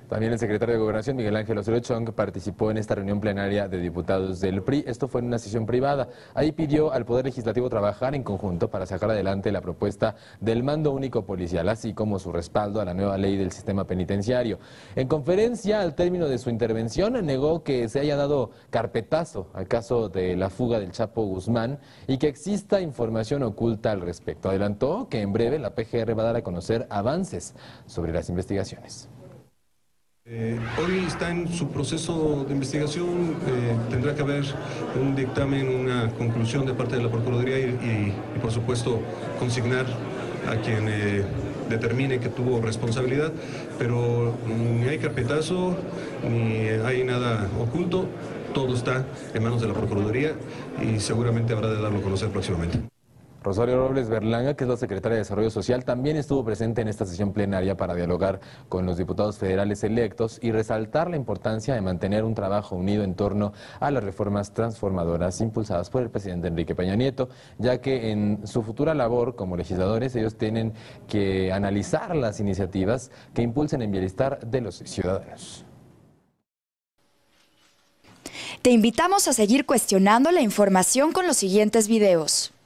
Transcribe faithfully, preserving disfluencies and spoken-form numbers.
También el secretario de Gobernación, Miguel Ángel Osorio Chong, participó en esta reunión plenaria de diputados del P R I. Esto fue en una sesión privada. Ahí pidió al Poder Legislativo trabajar en conjunto para sacar adelante la propuesta del mando único policial, así como su respaldo a la nueva ley del sistema penitenciario. En conferencia, al término de su intervención, negó que se haya dado carpetazo al caso de la fuga del Chapo Guzmán y que exista información oculta al respecto. Adelantó que en breve la P G R va a dar a conocer avances sobre las investigaciones. Eh, hoy está en su proceso de investigación, eh, tendrá que haber un dictamen, una conclusión de parte de la Procuraduría y, y, y por supuesto consignar a quien eh, determine que tuvo responsabilidad, pero ni hay carpetazo, ni hay nada oculto, todo está en manos de la Procuraduría y seguramente habrá de darlo a conocer próximamente. Rosario Robles Berlanga, que es la secretaria de Desarrollo Social, también estuvo presente en esta sesión plenaria para dialogar con los diputados federales electos y resaltar la importancia de mantener un trabajo unido en torno a las reformas transformadoras impulsadas por el presidente Enrique Peña Nieto, ya que en su futura labor como legisladores ellos tienen que analizar las iniciativas que impulsen el bienestar de los ciudadanos. Te invitamos a seguir cuestionando la información con los siguientes videos.